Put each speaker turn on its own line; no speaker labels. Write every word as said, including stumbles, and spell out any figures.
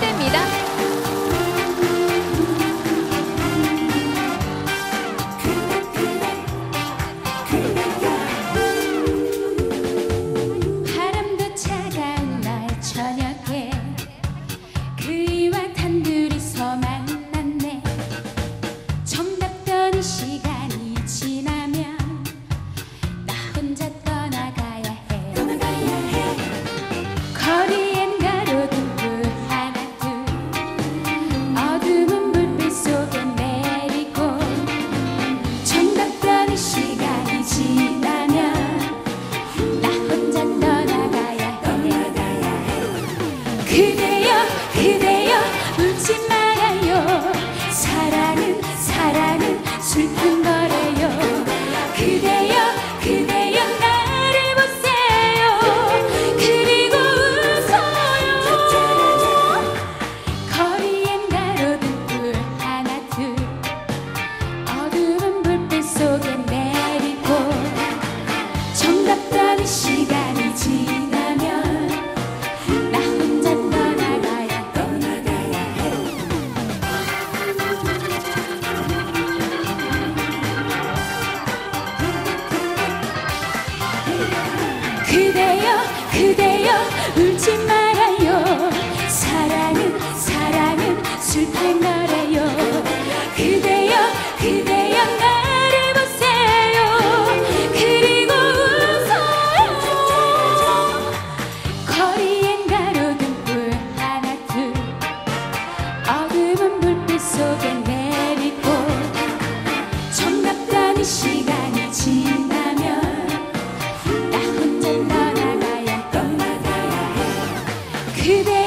그대입니다.
바람도 차가운 날 저녁에 그이와 단둘이서 만났네. 정답던 시간이 지나면 나 혼자 떠나가야 해. 거리엔 가로등불 하나 둘 어두운 불빛 속에 내리고 정답던 시간이 지나면 나 혼자 떠나가야 해. 그대여 그대여 울지 말아요. 사랑은 사랑은 슬픈 거래요. 그대여 그대여 나를 보세요. 그리고 웃어요. 거리엔 가로등불 하나 둘 어두운 불빛 속에 내리고 정답던 시간이 지나면 나 혼자 떠나가야 떠나가야 해. 그대여 그대여 울지 말아요. 사랑은 사랑은 슬픈 거래요. 그대여 그대여 나를 보세요. 그리고 웃어요. 거리엔 가로등불 하나 둘 어두운 불빛 속에 내리고 정답던 시간이 지나면 나 혼자 떠나가야 떠나가야 해. 그대